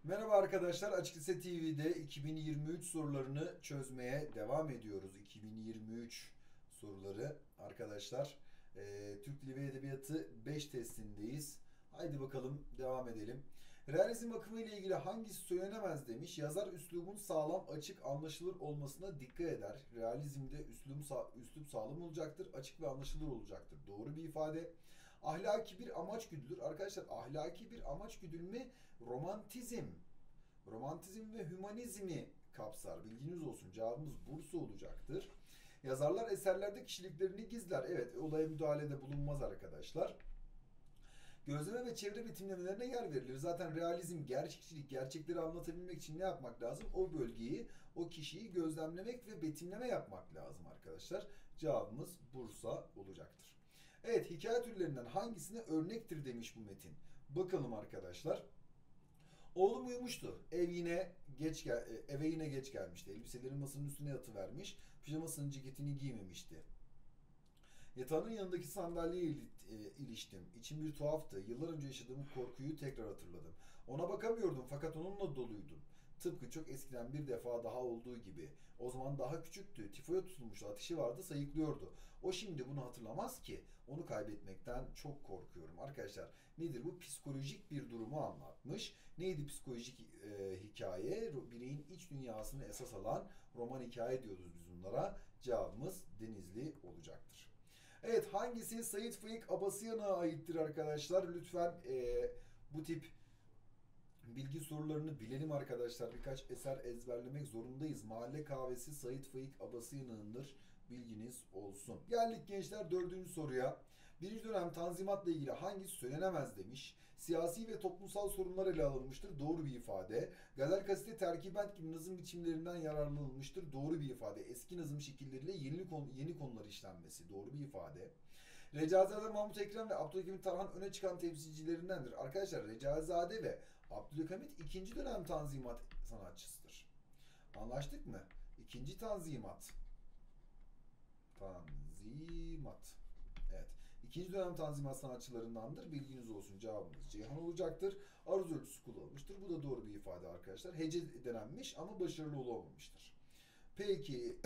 Merhaba arkadaşlar, Açık Lise TV'de 2023 sorularını çözmeye devam ediyoruz. 2023 soruları arkadaşlar. Türk Dili ve Edebiyatı 5 testindeyiz. Haydi bakalım devam edelim. Realizm akımı ile ilgili hangisi söylenemez demiş. Yazar üslubun sağlam, açık, anlaşılır olmasına dikkat eder. Realizmde üslup sağlam olacaktır, açık ve anlaşılır olacaktır. Doğru bir ifade. Ahlaki bir amaç güdülür. Arkadaşlar ahlaki bir amaç güdülme romantizm. Romantizm ve hümanizmi kapsar. Bilginiz olsun. Cevabımız Bursa olacaktır. Yazarlar eserlerde kişiliklerini gizler. Evet, olaya müdahalede bulunmaz arkadaşlar. Gözleme ve çevre betimlemelerine yer verilir. Zaten realizm, gerçekçilik, gerçekleri anlatabilmek için ne yapmak lazım? O bölgeyi, o kişiyi gözlemlemek ve betimleme yapmak lazım arkadaşlar. Cevabımız Bursa olacaktır. Evet, hikaye türlerinden hangisine örnektir demiş bu metin. Bakalım arkadaşlar. Oğlum uyumuştu. Eve yine geç gelmişti. Elbiselerin masanın üstüne yatıvermiş. Pijamasının ceketini giymemişti. Yatağının yanındaki sandalyeye iliştim. İçim bir tuhaftı. Yıllar önce yaşadığım korkuyu tekrar hatırladım. Ona bakamıyordum fakat onunla doluydum. Tıpkı çok eskiden bir defa daha olduğu gibi. O zaman daha küçüktü. Tifoya tutulmuştu. Ateşi vardı, sayıklıyordu. O şimdi bunu hatırlamaz ki. Onu kaybetmekten çok korkuyorum. Arkadaşlar nedir bu? Psikolojik bir durumu anlatmış. Neydi psikolojik hikaye? Bireyin iç dünyasını esas alan roman hikaye diyoruz biz bunlara. Cevabımız Denizli olacaktır. Evet, hangisi Sait Faik Abasıyan'a aittir arkadaşlar? Lütfen bu tip bilgi sorularını bilelim arkadaşlar. Birkaç eser ezberlemek zorundayız. Mahalle Kahvesi Sait Faik Abasıyan'ındır. Bilginiz olsun. Geldik gençler dördüncü soruya. Birinci dönem Tanzimat'la ilgili hangisi söylenemez demiş. Siyasi ve toplumsal sorunlar ele alınmıştır. Doğru bir ifade. Gazel kaside terkibent gibi nazım biçimlerinden yararlanılmıştır. Doğru bir ifade. Eski nazım şekilleriyle yeni konular işlenmesi. Doğru bir ifade. Recazade Mahmut Ekrem ve Abdülhamit Tarhan öne çıkan temsilcilerindendir. Arkadaşlar Recazade ve Abdülhamit ikinci dönem Tanzimat sanatçısıdır. Anlaştık mı? İkinci Tanzimat. Tanzimat. Evet. İkinci dönem Tanzimat sanatçılarındandır. Bilginiz olsun. Cevabımız Ceyhan olacaktır. Aruz ölçüsü kullanılmıştır. Bu da doğru bir ifade arkadaşlar. Hece denenmiş ama başarılı olamamıştır. Peki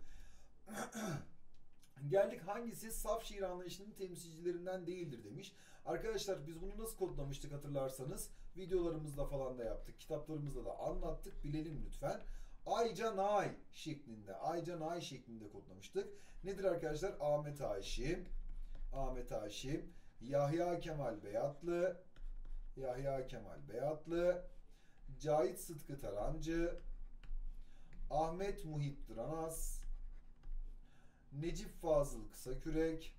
geldik hangisi saf şiir anlayışının temsilcilerinden değildir demiş. Arkadaşlar biz bunu nasıl kodlamıştık hatırlarsanız. Videolarımızda falan da yaptık. Kitaplarımızda da anlattık. Bilelim lütfen. Aycanay şeklinde. Aycanay şeklinde kodlamıştık. Nedir arkadaşlar? Ahmet Haşim. Ahmet Haşim. Yahya Kemal Beyatlı. Yahya Kemal Beyatlı. Cahit Sıtkı Tarancı. Ahmet Muhit Dranas. Necip Fazıl Kısakürek,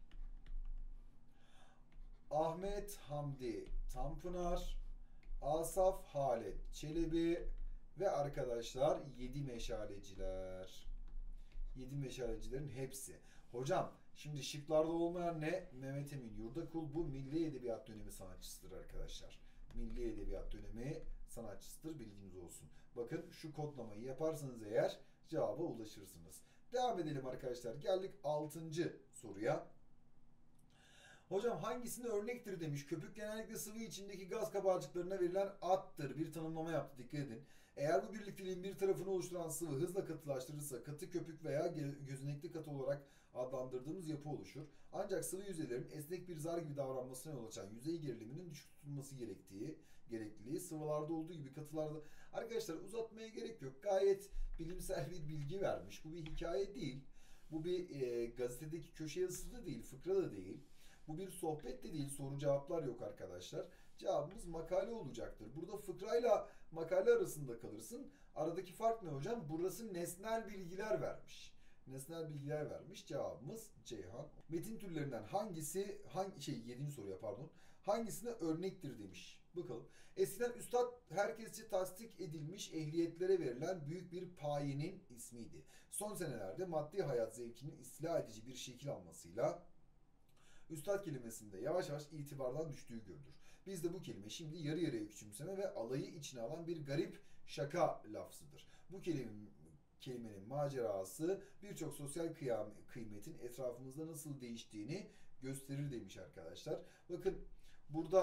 Ahmet Hamdi Tanpınar, Asaf Halet Çelebi ve arkadaşlar 7 meşaleciler. 7 meşalecilerin hepsi. Hocam şimdi şıklarda olmayan ne? Mehmet Emin Yurdakul bu Milli Edebiyat Dönemi sanatçısıdır arkadaşlar. Milli Edebiyat Dönemi sanatçısıdır bilginiz olsun. Bakın şu kodlamayı yaparsanız eğer cevaba ulaşırsınız. Devam edelim arkadaşlar. Geldik 6. soruya. Hocam hangisine örnektir demiş. Köpük genellikle sıvı içindeki gaz kabarcıklarına verilen addır. Bir tanımlama yaptı dikkat edin. Eğer bu birlikteliğin bir tarafını oluşturan sıvı hızla katılaştırırsa katı köpük veya gözenekli katı olarak adlandırdığımız yapı oluşur. Ancak sıvı yüzeylerin esnek bir zar gibi davranmasına yol açan yüzey geriliminin düşük tutulması gerekliliği sıvılarda olduğu gibi katılarda... Arkadaşlar uzatmaya gerek yok. Gayet bilimsel bir bilgi vermiş. Bu bir hikaye değil. Bu bir gazetedeki köşe yazısı da değil, fıkra da değil. Bu bir sohbet de değil, soru cevaplar yok arkadaşlar. Cevabımız makale olacaktır. Burada fıkrayla makale arasında kalırsın. Aradaki fark ne hocam? Burası nesnel bilgiler vermiş. Nesnel bilgiler vermiş. Cevabımız Ceyhan. Metin türlerinden yedinci soruya pardon. Hangisine örnektir demiş. Bakalım. Eskiden üstad herkesçe tasdik edilmiş ehliyetlere verilen büyük bir payenin ismiydi. Son senelerde maddi hayat zevkinin istila edici bir şekil almasıyla üstad kelimesinde yavaş yavaş itibardan düştüğü görülür. Biz de bu kelime şimdi yarı yarıya küçümseme ve alayı içine alan bir garip şaka lafzıdır. Bu kelimenin macerası birçok sosyal kıymetin etrafımızda nasıl değiştiğini gösterir demiş arkadaşlar. Bakın burada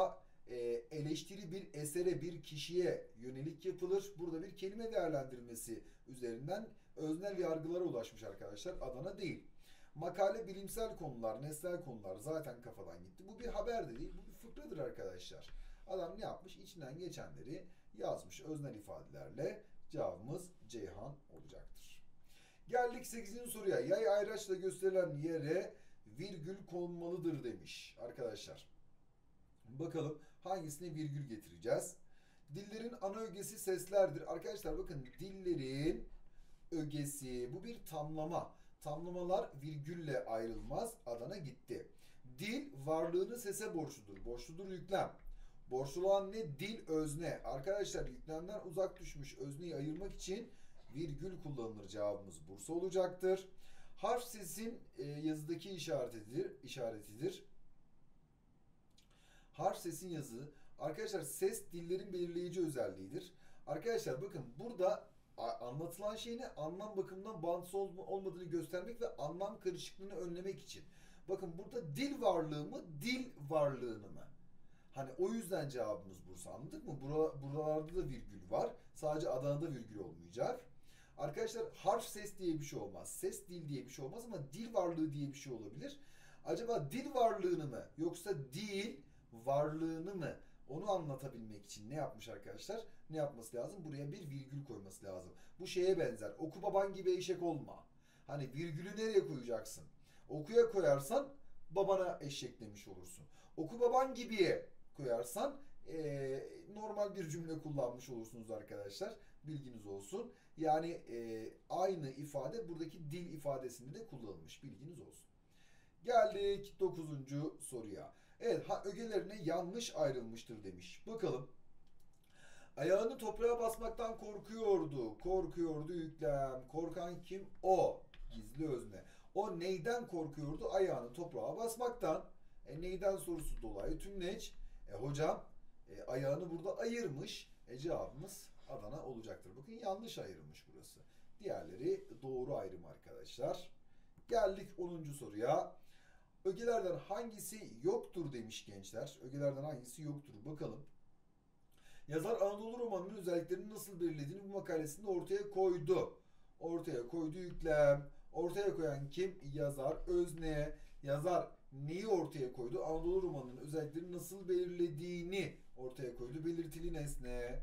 eleştiri bir esere, bir kişiye yönelik yapılır. Burada bir kelime değerlendirmesi üzerinden öznel yargılara ulaşmış arkadaşlar. Adana değil. Makale bilimsel konular, nesnel konular zaten kafadan gitti. Bu bir haber de değil, bu bir fıkradır arkadaşlar. Adam ne yapmış? İçinden geçenleri yazmış öznel ifadelerle. Cevabımız Ceyhan olacaktır. Geldik 8. soruya. Yay ayraçla gösterilen yere virgül konmalıdır demiş arkadaşlar. Bakalım hangisine virgül getireceğiz? Dillerin ana ögesi seslerdir. Arkadaşlar bakın, dillerin ögesi, bu bir tamlama. Tamlamalar virgülle ayrılmaz. Adana gitti. Dil varlığını sese borçludur. Borçludur yüklem. Borçlu olan ne? Dil özne. Arkadaşlar yüklemden uzak düşmüş özneyi ayırmak için virgül kullanılır. Cevabımız Bursa olacaktır. Harf sesin yazıdaki işaretidir. Harf sesin yazı. Arkadaşlar ses dillerin belirleyici özelliğidir. Arkadaşlar bakın, burada anlatılan şey ne? Anlam bakımından bağımsız olmadığını göstermek ve anlam karışıklığını önlemek için. Bakın burada dil varlığı mı, dil varlığını mı? Hani o yüzden cevabımız Bursa, anladık mı? Buralarda da virgül var. Sadece Adana'da virgül olmayacak. Arkadaşlar harf ses diye bir şey olmaz. Ses dil diye bir şey olmaz ama dil varlığı diye bir şey olabilir. Acaba dil varlığını mı yoksa dil varlığını mı? Onu anlatabilmek için ne yapmış arkadaşlar? Ne yapması lazım? Buraya bir virgül koyması lazım. Bu şeye benzer. Oku baban gibi eşek olma. Hani virgülü nereye koyacaksın? Okuya koyarsan babana eşek demiş olursun. Oku baban gibiye koyarsan normal bir cümle kullanmış olursunuz arkadaşlar. Bilginiz olsun. Yani aynı ifade buradaki dil ifadesinde de kullanılmış. Bilginiz olsun. Geldik 9. soruya. Evet, ögelerine yanlış ayrılmıştır demiş. Bakalım. Ayağını toprağa basmaktan korkuyordu. Korkuyordu yüklem. Korkan kim? O. Gizli özne. O neyden korkuyordu? Ayağını toprağa basmaktan. Neyden sorusu dolayı tümleç. Hocam ayağını burada ayırmış. Cevabımız Adana olacaktır. Bakın, yanlış ayrılmış burası. Diğerleri doğru ayrım arkadaşlar. Geldik 10. soruya. Ögelerden hangisi yoktur demiş gençler. Ögelerden hangisi yoktur? Bakalım. Yazar Anadolu romanının özelliklerini nasıl belirlediğini bu makalesinde ortaya koydu. Ortaya koydu yüklem. Ortaya koyan kim? Yazar. Özne. Yazar neyi ortaya koydu? Anadolu romanının özelliklerini nasıl belirlediğini ortaya koydu. Belirtili nesne.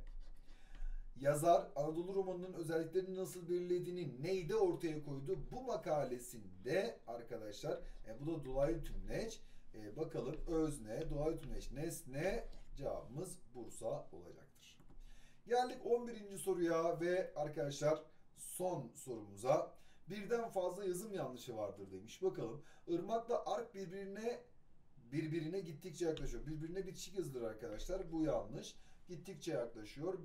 Yazar Anadolu romanının özelliklerini nasıl belirlediğini neyde ortaya koydu? Bu makalesinde arkadaşlar, bu da dolaylı tümleç. Bakalım, özne, dolaylı tümleç, nesne. Cevabımız Bursa olacaktır. Geldik 11. soruya ve arkadaşlar son sorumuza. Birden fazla yazım yanlışı vardır demiş. Bakalım. Irmakla ark birbirine gittikçe yaklaşıyor. Birbirine bitişik yazılır arkadaşlar. Bu yanlış. Gittikçe yaklaşıyor.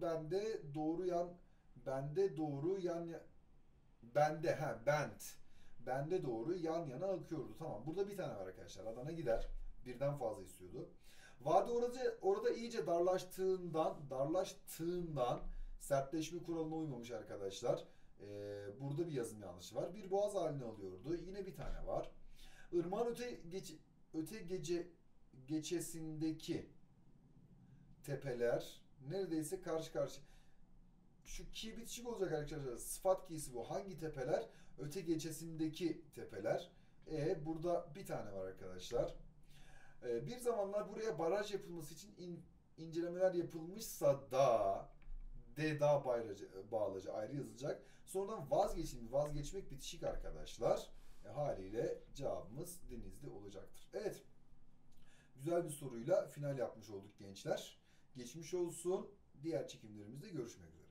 Bende doğru yan yana akıyordu. Tamam. Burada bir tane var arkadaşlar. Adana gider. Birden fazla istiyordu. Vade orada iyice darlaştığından sertleşme kuralına uymamış arkadaşlar. Burada bir yazım yanlışı var. Bir boğaz haline alıyordu. Yine bir tane var. Irmağın geçesindeki tepeler neredeyse karşı karşı. Şu ki bitişik olacak arkadaşlar. Sıfat kisi bu. Hangi tepeler? Öte geçesindeki tepeler. Burada bir tane var arkadaşlar. Bir zamanlar buraya baraj yapılması için incelemeler yapılmışsa da dağ bağlacı ayrı yazılacak. Sonradan vazgeçmek bitişik arkadaşlar. Haliyle cevabımız Denizli olacaktır. Evet. Güzel bir soruyla final yapmış olduk gençler. Geçmiş olsun. Diğer çekimlerimizde görüşmek üzere.